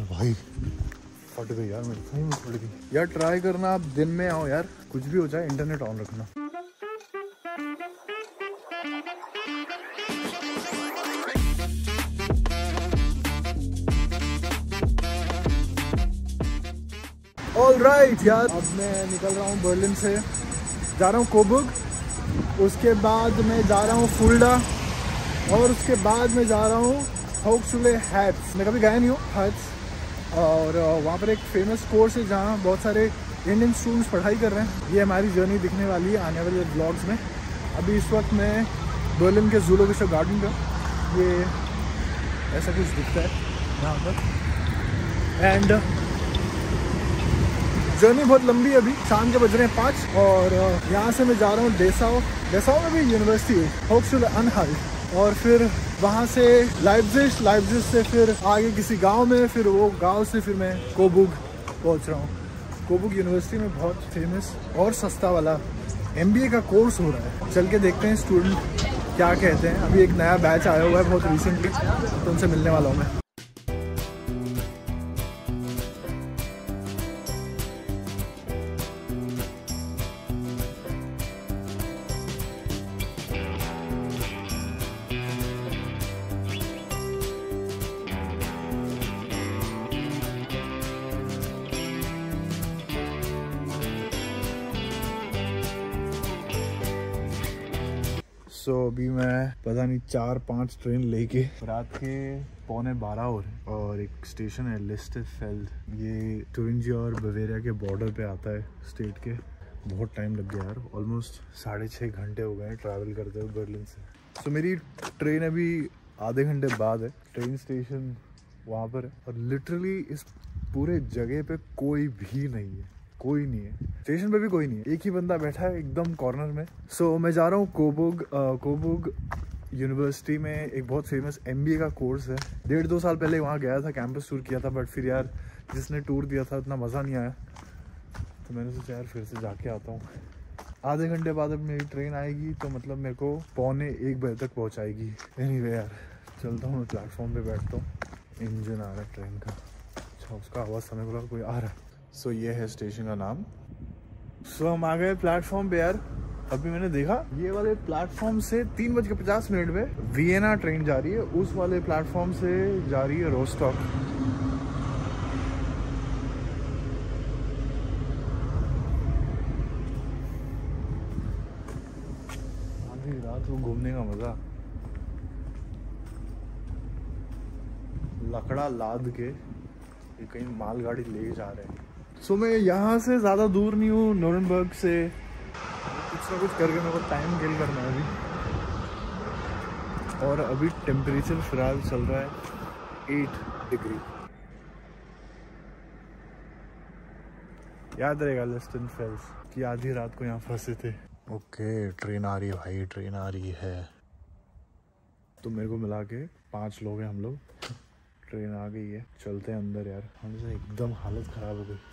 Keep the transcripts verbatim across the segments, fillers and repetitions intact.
भाई फट गई यार, मेरी फोन फट गई यार। ट्राई करना आप दिन में आओ यार, कुछ भी हो जाए इंटरनेट ऑन रखना। ऑल राइट यार, अब मैं निकल रहा हूँ बर्लिन से, जा रहा हूँ कोबुग, उसके बाद मैं जा रहा हूँ फुल्डा, और उसके बाद मैं जा रहा हूँ होक्सुले हैट्स। मैं कभी गया नहीं हूँ हैट्स, और वहाँ पर एक फेमस कोर्स है जहाँ बहुत सारे इंडियन स्टूडेंट्स पढ़ाई कर रहे हैं। ये हमारी जर्नी दिखने वाली है आने वाले ब्लॉग्स में। अभी इस वक्त मैं बर्लिन के ज़ूलॉजिकल गार्डन का, ये ऐसा कुछ दिखता है यहाँ पर। एंड जर्नी बहुत लंबी है, अभी शाम के बज रहे हैं पाँच, और यहाँ से मैं जा रहा हूँ डेसाओ। डेसाओ में भी यूनिवर्सिटी है, होक्सुले अनहाल्ट, और फिर वहाँ से लाइप्जिग, लाइप्जिग से फिर आगे किसी गांव में, फिर वो गांव से फिर मैं कोबुग पहुँच रहा हूँ। कोबुग यूनिवर्सिटी में बहुत फेमस और सस्ता वाला एमबीए का कोर्स हो रहा है। चल के देखते हैं स्टूडेंट क्या कहते हैं। अभी एक नया बैच आया हुआ है बहुत रिसेंटली, तो उनसे मिलने वाला हूँ मैं। सो so, अभी मैं पता नहीं चार पांच ट्रेन लेके, रात के पौने बारह हो रहे, और एक स्टेशन है लिस्टेफेल्ड, ये टुरिंजिया और बवेरिया के बॉर्डर पे आता है स्टेट के। बहुत टाइम लग गया यार, ऑलमोस्ट साढ़े छः घंटे हो गए ट्रैवल करते हुए बर्लिन से। सो so, मेरी ट्रेन अभी आधे घंटे बाद है। ट्रेन स्टेशन वहाँ पर है, और लिटरली इस पूरे जगह पे कोई भी नहीं है, कोई नहीं है। स्टेशन पे भी कोई नहीं है, एक ही बंदा बैठा है एकदम कॉर्नर में। सो so, मैं जा रहा हूँ कोबुग। कोबुग यूनिवर्सिटी में एक बहुत फेमस एमबीए का कोर्स है। डेढ़ दो साल पहले वहाँ गया था, कैंपस टूर किया था, बट फिर यार जिसने टूर दिया था उतना मज़ा नहीं आया, तो मैंने सोचा यार फिर से जाके आता हूँ। आधे घंटे बाद अब मेरी ट्रेन आएगी, तो मतलब मेरे को पौने एक बजे तक पहुँचाएगी। एनीवे यार चलता हूँ, मैं प्लेटफॉर्म पर बैठता हूँ। इंजन आ रहा है ट्रेन का, अच्छा उसका आवाज़ समय को कोई आ रहा है। सो so, ये है स्टेशन का नाम। सो so, हम आ गए प्लेटफॉर्म पे यार। अभी मैंने देखा ये वाले प्लेटफॉर्म से तीन बज के पचास मिनट में वियना ट्रेन जा रही है, उस वाले प्लेटफॉर्म से जा रही है रोस्टॉक। आधी रात को घूमने का मजा, लकड़ा लाद के ये कहीं मालगाड़ी ले जा रहे हैं। सो so, मैं यहाँ से ज़्यादा दूर नहीं हूँ, नोरेनबर्ग से। कुछ ना कुछ करके मेरे को टाइम किल करना है अभी। और अभी टेम्परेचर फिलहाल चल रहा है एट डिग्री। याद रहेगा लिस्टेनफेल्ड कि आधी रात को यहाँ फंसे थे। ओके ट्रेन आ रही है भाई, ट्रेन आ रही है। तो मेरे को मिला के पाँच लोग हैं हम लोग। ट्रेन आ गई है, चलते हैं अंदर यार। हमसे एकदम हालत ख़राब हो गई।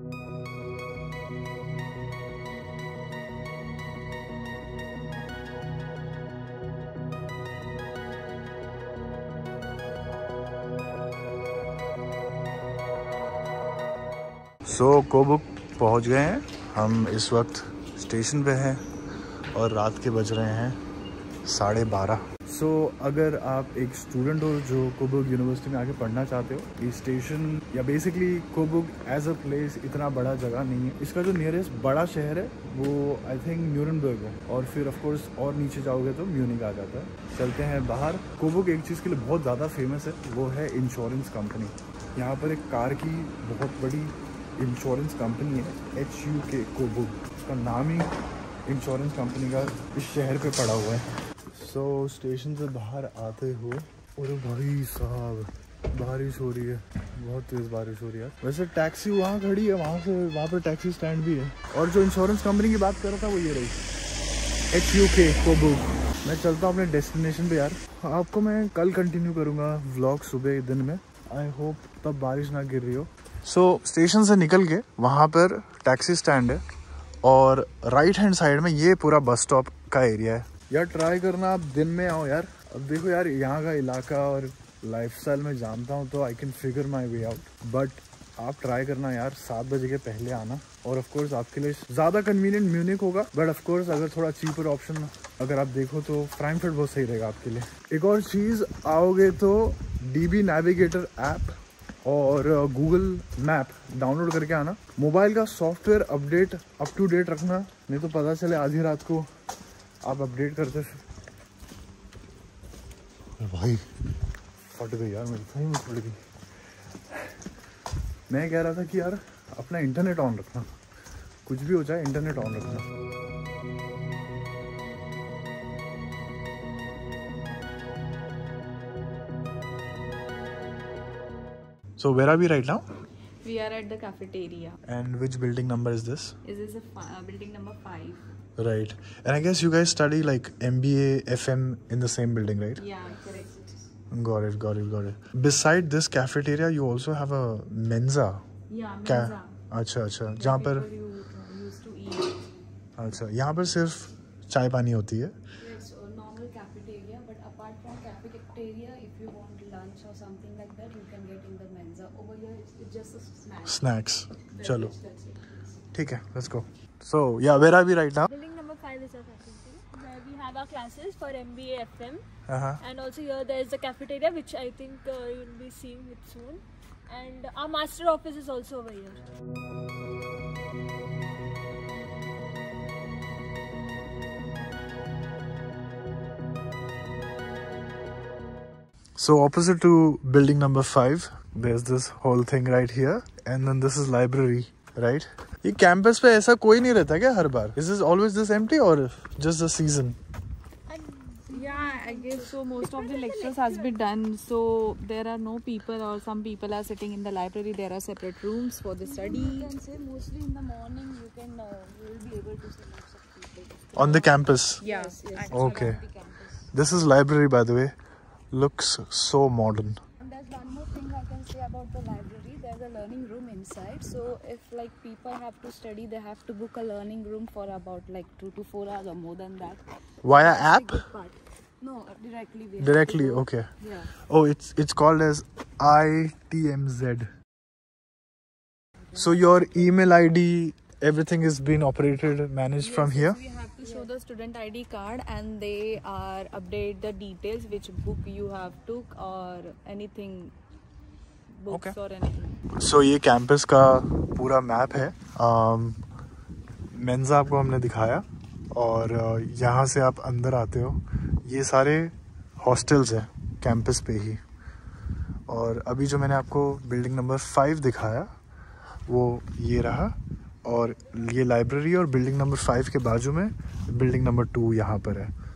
सो so, कोबुग पहुंच गए हैं हम। इस वक्त स्टेशन पे हैं और रात के बज रहे हैं साढ़े बारह। सो so, अगर आप एक स्टूडेंट हो जो कोबुग यूनिवर्सिटी में आके पढ़ना चाहते हो, ये स्टेशन या basically Coburg as a place इतना बड़ा जगह नहीं है। इसका जो नियरेस्ट बड़ा शहर है वो आई थिंक न्यूरनबर्ग है, और फिर ऑफ कोर्स और नीचे जाओगे तो म्यूनिक आ जाता है। चलते हैं बाहर। कोबुग एक चीज़ के लिए बहुत ज़्यादा फेमस है, वो है इंश्योरेंस कंपनी। यहाँ पर एक कार की बहुत बड़ी इंश्योरेंस कंपनी है, एच यू के कोबुग। उसका नाम ही इंश्योरेंस कंपनी का इस शहर पे पड़ा हुआ है। सो so, स्टेशन से बाहर आते हो, और भाई साहब बारिश हो रही है, बहुत तेज़ बारिश हो रही है। वैसे टैक्सी वहाँ खड़ी है, वहाँ से वहाँ पर टैक्सी स्टैंड भी है। और जो इंश्योरेंस कंपनी की बात कर रहा था वो ये रही, एच यू के कोबुग। मैं चलता हूँ अपने डेस्टिनेशन पे यार। आपको मैं कल कंटिन्यू करूँगा व्लॉग सुबह दिन में। आई होप तब बारिश ना गिर रही हो। सो so, स्टेशन से निकल के वहाँ पर टैक्सी स्टैंड है, और राइट हैंड साइड में ये पूरा बस स्टॉप का एरिया है। यार ट्राई करना आप दिन में आओ यार। अब देखो यार यहाँ का इलाका और लाइफस्टाइल में जानता हूँ तो I can figure my way out, but आप ट्राई करना यार, सात बजे के पहले आना। और ऑफ कोर्स आपके लिए ज़्यादा कन्वीनियंट म्यूनिक होगा, बट ऑफ कोर्स अगर थोड़ा चीपर ऑप्शन अगर आप देखो तो फ्रैंकफर्ट बहुत सही रहेगा आपके लिए। एक और चीज़, आओगे तो डी बी नेविगेटर ऐप और गूगल मैप डाउनलोड करके आना। मोबाइल का software update up to date रखना, नहीं तो पता चले आधी रात को आप अपडेट करते। भाई फट गई यार, मेरी सही में फट गई। मैं कह रहा था कि यार अपना इंटरनेट ऑन रखना, कुछ भी हो जाए इंटरनेट ऑन रखना। So where are we right now? We are at the cafeteria. And which building number is this? This is a fi- uh, building number five. Right. And I guess you guys study like M B A, F M in the same building, right? Yeah, correct. Got it, got it, got it. Beside this cafeteria, you also have a mensa. Yeah, क्या? mensa. अच्छा अच्छा, जहाँ पर Where you uh, used to eat. अच्छा, यहाँ पर सिर्फ चाय पानी होती है। Yes, a normal cafeteria. But apart from cafeteria, if you want lunch or something like that, you can get in the mensa. Over here, it's, it's just a snack. Snacks. चलो, That's it. ठीक है, let's go. So yeah, where are we right now? Building number five is our faculty, where we have our classes for M B A, F M, Uh-huh. and also here there is the cafeteria, which I think uh, you'll be seeing it soon. And our master office is also over here. So opposite to building number five, there's this whole thing right here, and then this is library, right? ये campus पे ऐसा कोई नहीं रहता क्या हर बार? Is this always this empty or just the season? Yeah, I guess so. Most of the lectures has been done, so there are no people, or some people are sitting in the library. There are separate rooms for the study. You can say mostly in the morning you can uh, you will be able to see lots of people. On the campus? Yeah, Yes, yes. actually Okay. on the campus. This is library, by the way. Looks so modern. And there's one more thing I can say about the library. There's a learning room inside. So if like people have to study, they have to book a learning room for about like two to four hours or more than that. Via That's the app? good part. No, directly. We have Directly, to go. okay. Yeah. Oh, it's it's called as I T M Z. So your email I D, everything is being operated, managed Yes, from yes, here? we have to show the student I D card, and they are update the details, which book you have took or anything, books Okay. or anything. So ये campus का पूरा map है। मेंजा आपको हमने दिखाया, और uh, यहाँ से आप अंदर आते हो, ये सारे हॉस्टल्स हैं कैंपस पे ही। और अभी जो मैंने आपको बिल्डिंग नंबर फाइव दिखाया वो ये रहा, और ये लाइब्रेरी, और बिल्डिंग नंबर फाइव के बाजू में बिल्डिंग नंबर टू यहाँ पर है।